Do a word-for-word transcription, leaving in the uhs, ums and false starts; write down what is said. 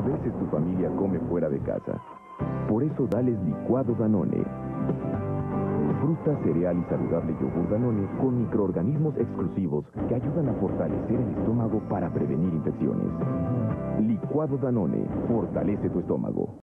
veces tu familia come fuera de casa. Por eso dales licuado Danone. Fruta, cereal y saludable yogur Danone con microorganismos exclusivos que ayudan a fortalecer el estómago para prevenir infecciones. Licuado Danone fortalece tu estómago.